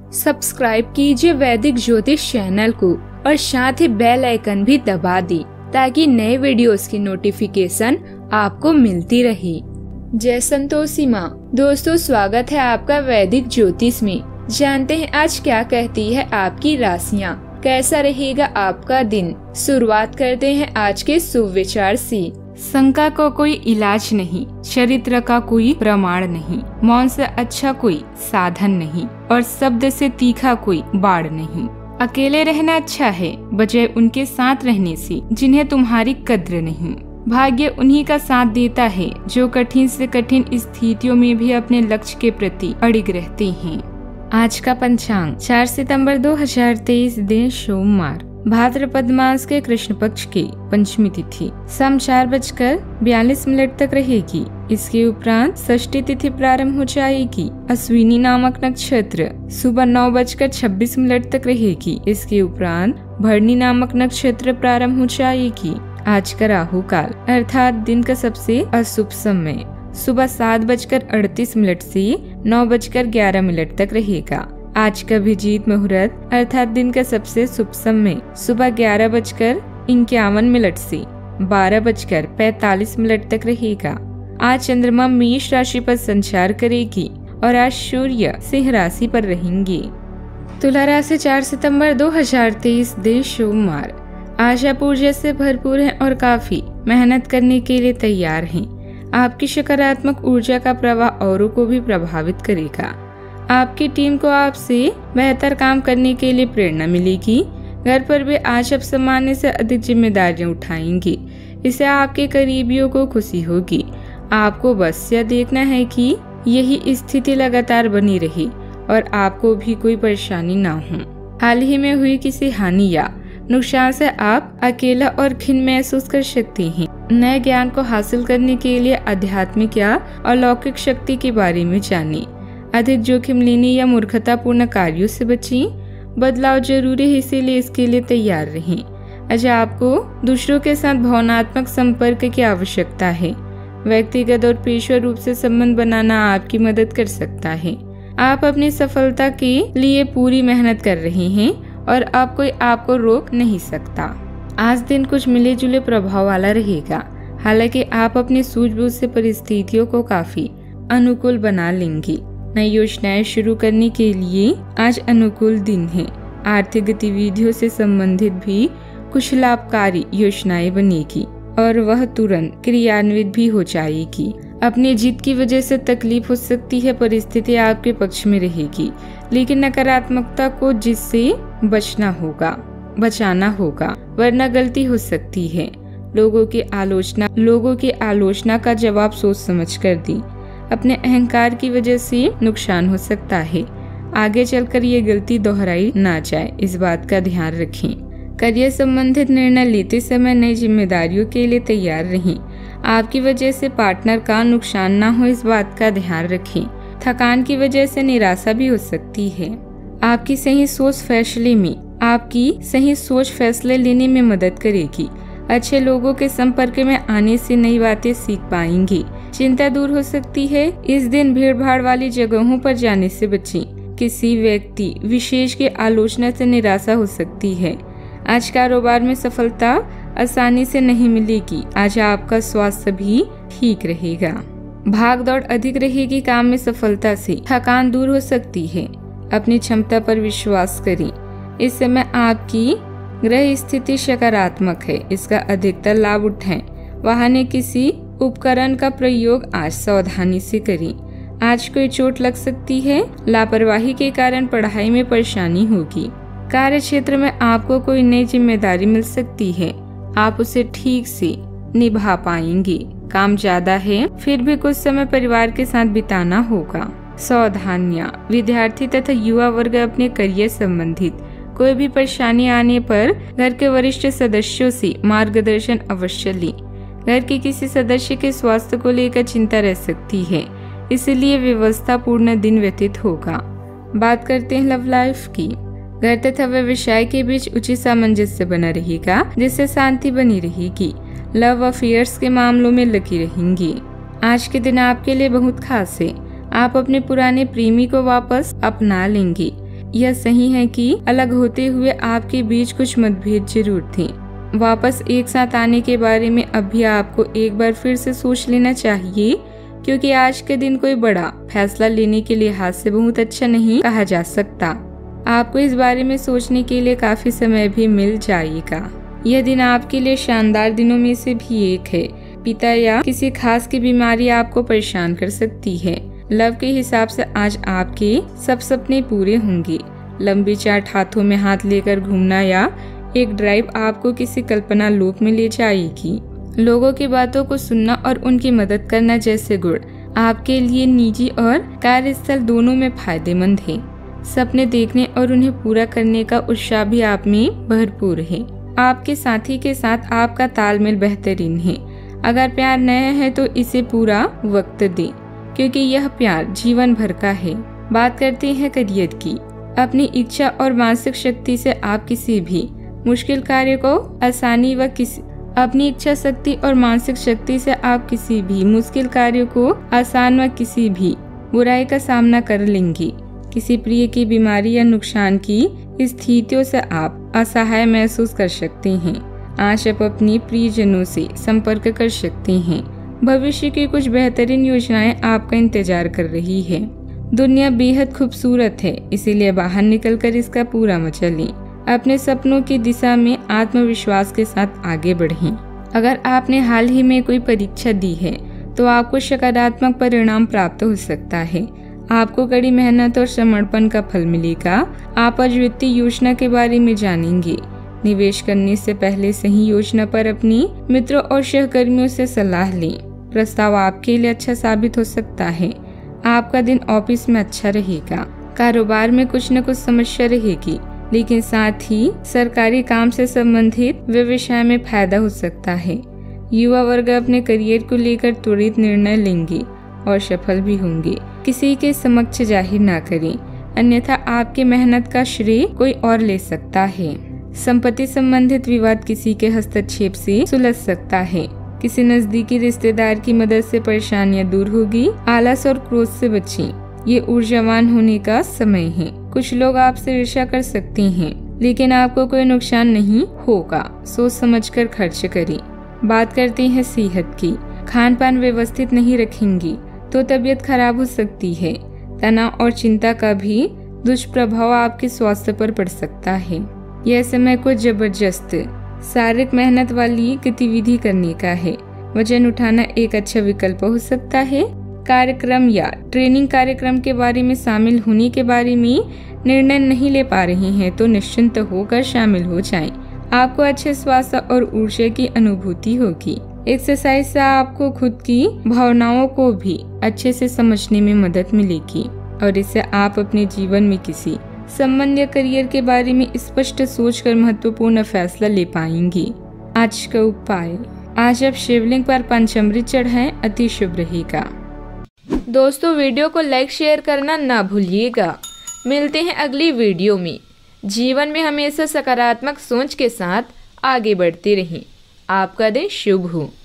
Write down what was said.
Subscribe कीजिए वैदिक ज्योतिष चैनल को और साथ ही बेल आइकन भी दबा दी ताकि नए वीडियोस की नोटिफिकेशन आपको मिलती रहे। जय संतोषी माँ। दोस्तों, स्वागत है आपका वैदिक ज्योतिष में। जानते हैं आज क्या कहती है आपकी राशियाँ, कैसा रहेगा आपका दिन। शुरुआत करते हैं आज के शुभ विचार से। शंका का कोई इलाज नहीं, चरित्र का कोई प्रमाण नहीं, मौन से अच्छा कोई साधन नहीं और शब्द से तीखा कोई बाढ़ नहीं। अकेले रहना अच्छा है बजाय उनके साथ रहने से जिन्हें तुम्हारी कद्र नहीं। भाग्य उन्हीं का साथ देता है जो कठिन से कठिन स्थितियों में भी अपने लक्ष्य के प्रति अड़िग रहते हैं। आज का पंचांग 4 सितंबर 2023 दिन सोमवार, भाद्रपद मास के कृष्ण पक्ष की पंचमी तिथि शाम 4:42 तक रहेगी। इसके उपरांत षष्ठी तिथि प्रारंभ हो जाएगी। अश्विनी नामक नक्षत्र सुबह 9:26 तक रहेगी। इसके उपरांत भरणी नामक नक्षत्र प्रारंभ हो जाएगी। आज का राहु काल अर्थात दिन का सबसे अशुभ समय सुबह 7:38 से 9:11 तक रहेगा। आज का अभिजीत मुहूर्त अर्थात दिन का सबसे शुभ समय सुबह 11:51 से 12:45 तक रहेगा। आज चंद्रमा मेष राशि पर संचार करेगी और आज सूर्य सिंह राशि पर रहेंगे। तुला राशि 4 सितंबर 2023 दिन सोमवार, आशा पूर्जा से भरपूर है और काफी मेहनत करने के लिए तैयार हैं। आपकी सकारात्मक ऊर्जा का प्रवाह औरों को भी प्रभावित करेगा। आपकी टीम को आपसे बेहतर काम करने के लिए प्रेरणा मिलेगी। घर पर भी आज आप सामान्य से अधिक जिम्मेदारियां उठाएंगे। इससे आपके करीबियों को खुशी होगी। आपको बस यह देखना है कि यही स्थिति लगातार बनी रहे और आपको भी कोई परेशानी ना हो। हाल ही में हुई किसी हानि या नुकसान से आप अकेला और खिन्न महसूस कर सकते हैं। नए ज्ञान को हासिल करने के लिए आध्यात्मिक या अलौकिक शक्ति के बारे में जानें। अधिक जोखिम लेने या मूर्खतापूर्ण कार्यों से बचें। बदलाव जरूरी है, इसीलिए इसके लिए तैयार रहें। आज आपको दूसरों के साथ भावनात्मक संपर्क की आवश्यकता है। व्यक्तिगत और पेशेवर रूप से संबंध बनाना आपकी मदद कर सकता है। आप अपनी सफलता के लिए पूरी मेहनत कर रहे हैं और अब कोई आपको रोक नहीं सकता। आज दिन कुछ मिले जुले प्रभाव वाला रहेगा। हालांकि आप अपनी सूझबूझ से परिस्थितियों को काफी अनुकूल बना लेंगे। नई योजनाएं शुरू करने के लिए आज अनुकूल दिन है। आर्थिक गतिविधियों से संबंधित भी कुछ लाभकारी योजनाएं बनेगी और वह तुरंत क्रियान्वित भी हो जाएगी। अपनी जीत की वजह से तकलीफ हो सकती है, परिस्थिति आपके पक्ष में रहेगी, लेकिन नकारात्मकता को जिससे बचाना होगा वरना गलती हो सकती है। लोगों की आलोचना का जवाब सोच समझ कर दी। अपने अहंकार की वजह से नुकसान हो सकता है। आगे चलकर ये गलती दोहराई ना जाए, इस बात का ध्यान रखें। करियर संबंधित निर्णय लेते समय नई जिम्मेदारियों के लिए तैयार रहें। आपकी वजह से पार्टनर का नुकसान ना हो, इस बात का ध्यान रखें। थकान की वजह से निराशा भी हो सकती है। आपकी सही सोच फैसले लेने में मदद करेगी। अच्छे लोगों के संपर्क में आने से नई बातें सीख पाएंगे। चिंता दूर हो सकती है। इस दिन भीड़ भाड़ वाली जगहों पर जाने से बचें। किसी व्यक्ति विशेष की आलोचना से निराशा हो सकती है। आज कारोबार में सफलता आसानी से नहीं मिलेगी। आज आपका स्वास्थ्य भी ठीक रहेगा। भाग दौड़ अधिक रहेगी। काम में सफलता से थकान दूर हो सकती है। अपनी क्षमता पर विश्वास करें। इस समय आपकी ग्रह स्थिति सकारात्मक है, इसका अधिकतर लाभ उठाएं। वाहन किसी उपकरण का प्रयोग आज सावधानी से करें। आज कोई चोट लग सकती है। लापरवाही के कारण पढ़ाई में परेशानी होगी। कार्य क्षेत्र में आपको कोई नई जिम्मेदारी मिल सकती है। आप उसे ठीक से निभा पाएंगे। काम ज्यादा है, फिर भी कुछ समय परिवार के साथ बिताना होगा। सावधानियां। विद्यार्थी तथा युवा वर्ग अपने करियर संबंधित कोई भी परेशानी आने पर घर के वरिष्ठ सदस्यों से मार्गदर्शन अवश्य लें। घर के किसी सदस्य के स्वास्थ्य को लेकर चिंता रह सकती है, इसलिए व्यवस्थापूर्ण दिन व्यतीत होगा। बात करते हैं लव लाइफ की। घर तथा व्यवसाय के बीच उचित सामंजस्य बना रहेगा, जिससे शांति बनी रहेगी। लव अफेयर्स के मामलों में लगी रहेंगी। आज के दिन आपके लिए बहुत खास है। आप अपने पुराने प्रेमी को वापस अपना लेंगे। यह सही है कि अलग होते हुए आपके बीच कुछ मतभेद जरूर थे। वापस एक साथ आने के बारे में अब भी आपको एक बार फिर से सोच लेना चाहिए, क्योंकि आज के दिन कोई बड़ा फैसला लेने के लिहाज से बहुत अच्छा नहीं कहा जा सकता। आपको इस बारे में सोचने के लिए काफी समय भी मिल जाएगा। यह दिन आपके लिए शानदार दिनों में से भी एक है। पिता या किसी खास की बीमारी आपको परेशान कर सकती है। लव के हिसाब से आज आपके सब सपने पूरे होंगे। लंबी चाट हाथों में हाथ लेकर घूमना या एक ड्राइव आपको किसी कल्पना लोक में ले जाएगी। लोगों की बातों को सुनना और उनकी मदद करना जैसे गुण आपके लिए निजी और कार्यस्थल दोनों में फायदेमंद है। सपने देखने और उन्हें पूरा करने का उत्साह भी आप में भरपूर है। आपके साथी के साथ आपका तालमेल बेहतरीन है। अगर प्यार नया है तो इसे पूरा वक्त दे, क्योंकि यह प्यार जीवन भर का है। बात करते हैं करियर की। अपनी इच्छा और मानसिक शक्ति से आप किसी भी मुश्किल कार्य को आसानी व अपनी इच्छा शक्ति और मानसिक शक्ति से आप किसी भी मुश्किल कार्य को आसान व किसी भी बुराई का सामना कर लेंगे। किसी प्रिय की बीमारी या नुकसान की स्थितियों से आप असहाय महसूस कर सकते हैं। आज आप अपनी प्रियजनों से संपर्क कर सकते हैं। भविष्य की कुछ बेहतरीन योजनाएं आपका इंतजार कर रही है। दुनिया बेहद खूबसूरत है, इसीलिए बाहर निकलकर इसका पूरा मजा लें। अपने सपनों की दिशा में आत्मविश्वास के साथ आगे बढ़ें। अगर आपने हाल ही में कोई परीक्षा दी है तो आपको सकारात्मक परिणाम प्राप्त हो सकता है। आपको कड़ी मेहनत और समर्पण का फल मिलेगा। आप आज वित्तीय योजना के बारे में जानेंगे। निवेश करने से पहले सही योजना पर अपनी मित्रों और सहकर्मियों से सलाह लें। प्रस्ताव आपके लिए अच्छा साबित हो सकता है। आपका दिन ऑफिस में अच्छा रहेगा। कारोबार में कुछ न कुछ समस्या रहेगी, लेकिन साथ ही सरकारी काम से संबंधित व्यवसाय में फायदा हो सकता है। युवा वर्ग अपने करियर को लेकर त्वरित निर्णय लेंगे और सफल भी होंगे। किसी के समक्ष जाहिर ना करें, अन्यथा आपकी मेहनत का श्रेय कोई और ले सकता है। संपत्ति संबंधित विवाद किसी के हस्तक्षेप से सुलझ सकता है। किसी नजदीकी रिश्तेदार की मदद से परेशानियां दूर होगी। आलस और क्रोध से बचें, ये ऊर्जावान होने का समय है। कुछ लोग आपसे ईर्ष्या कर सकते हैं, लेकिन आपको कोई नुकसान नहीं होगा। सोच समझकर खर्च करें। बात करते हैं सेहत की। खान पान व्यवस्थित नहीं रखेंगी तो तबीयत खराब हो सकती है। तनाव और चिंता का भी दुष्प्रभाव आपके स्वास्थ्य पर पड़ सकता है। यह समय को जबरदस्त शारीरिक मेहनत वाली गतिविधि करने का है। वजन उठाना एक अच्छा विकल्प हो सकता है। कार्यक्रम या ट्रेनिंग कार्यक्रम के बारे में शामिल होने के बारे में निर्णय नहीं ले पा रहे हैं तो निश्चिंत होकर शामिल हो जाएं। आपको अच्छे स्वास्थ्य और ऊर्जा की अनुभूति होगी। एक्सरसाइज से आपको खुद की भावनाओं को भी अच्छे से समझने में मदद मिलेगी और इससे आप अपने जीवन में किसी संबंध या करियर के बारे में स्पष्ट सोचकर महत्वपूर्ण फैसला ले पाएंगे। आज का उपाय, आज आप शिवलिंग पर पंचामृत चढ़ाएं, अति शुभ रहेगा। दोस्तों, वीडियो को लाइक शेयर करना ना भूलिएगा। मिलते हैं अगली वीडियो में। जीवन में हमेशा सकारात्मक सोच के साथ आगे बढ़ते रहें। आपका दिन शुभ हो।